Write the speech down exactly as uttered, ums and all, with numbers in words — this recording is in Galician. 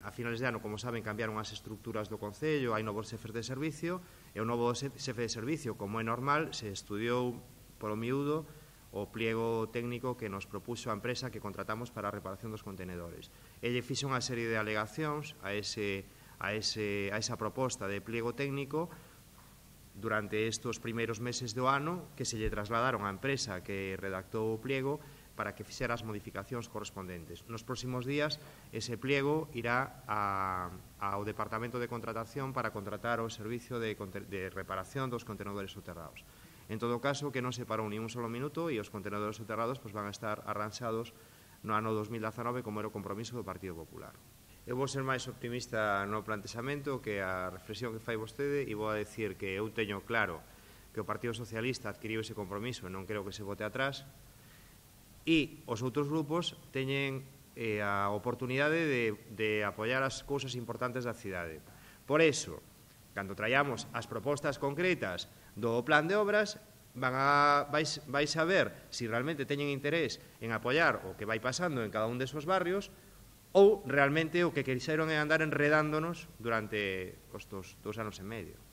a finales de ano, como saben, cambiaron as estructuras do Concello, hai novos xefes de servicio, e o novo xefe de servicio, como é normal, se estudiou polo miúdo o pliego técnico que nos propuxo a empresa que contratamos para a reparación dos contenedores. Elle fixo unha serie de alegacións a, ese, a, ese, a esa proposta de pliego técnico durante estes primeiros meses do ano, que se lle trasladaron á empresa que redactou o pliego para que fixera as modificacións correspondentes. Nos próximos días, ese pliego irá a, ao Departamento de Contratación para contratar o servicio de, de reparación dos contenedores soterrados. En todo caso, que non se parou ni un solo minuto e os contenedores soterrados pues, van a estar arranxados no ano dos mil dezanove como era o compromiso do Partido Popular. Eu vou ser máis optimista no plantexamento que a reflexión que fai vostede e vou a decir que eu teño claro que o Partido Socialista adquiriu ese compromiso e non creo que se vote atrás, e os outros grupos teñen eh, a oportunidade de, de apoiar as cousas importantes da cidade. Por eso, cando traíamos as propostas concretas do plan de obras, van a, vais, vais a ver se si realmente teñen interés en apoiar o que vai pasando en cada un desos barrios ou realmente o que quixeron é andar enredándonos durante os dos, dos anos e medio.